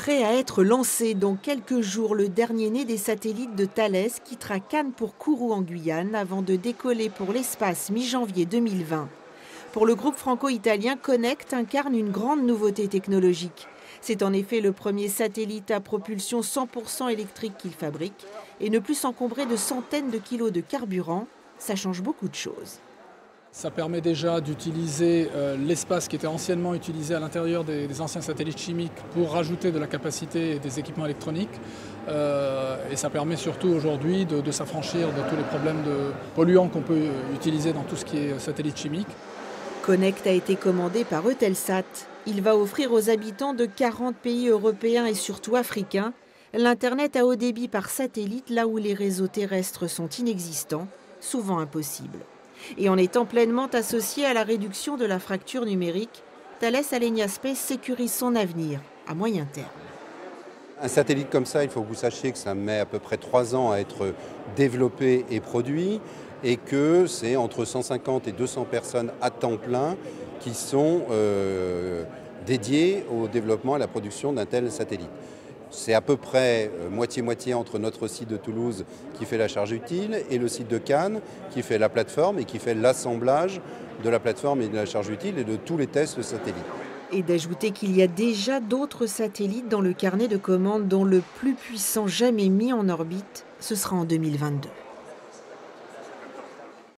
Prêt à être lancé dans quelques jours, le dernier né des satellites de Thales quittera Cannes pour Kourou en Guyane avant de décoller pour l'espace mi-janvier 2020. Pour le groupe franco-italien, Connect incarne une grande nouveauté technologique. C'est en effet le premier satellite à propulsion 100% électrique qu'il fabrique et ne plus s'encombrer de centaines de kilos de carburant. Ça change beaucoup de choses. Ça permet déjà d'utiliser l'espace qui était anciennement utilisé à l'intérieur des anciens satellites chimiques pour rajouter de la capacité et des équipements électroniques. Et ça permet surtout aujourd'hui de s'affranchir de tous les problèmes de polluants qu'on peut utiliser dans tout ce qui est satellite chimique. Connect a été commandé par Eutelsat. Il va offrir aux habitants de 40 pays européens et surtout africains l'Internet à haut débit par satellite là où les réseaux terrestres sont inexistants, souvent impossibles. Et en étant pleinement associé à la réduction de la fracture numérique, Thales Alenia Space sécurise son avenir à moyen terme. Un satellite comme ça, il faut que vous sachiez que ça met à peu près 3 ans à être développé et produit et que c'est entre 150 et 200 personnes à temps plein qui sont dédiées au développement et à la production d'un tel satellite. C'est à peu près moitié-moitié entre notre site de Toulouse qui fait la charge utile et le site de Cannes qui fait la plateforme et qui fait l'assemblage de la plateforme et de la charge utile et de tous les tests de satellites. Et d'ajouter qu'il y a déjà d'autres satellites dans le carnet de commandes dont le plus puissant jamais mis en orbite, ce sera en 2022.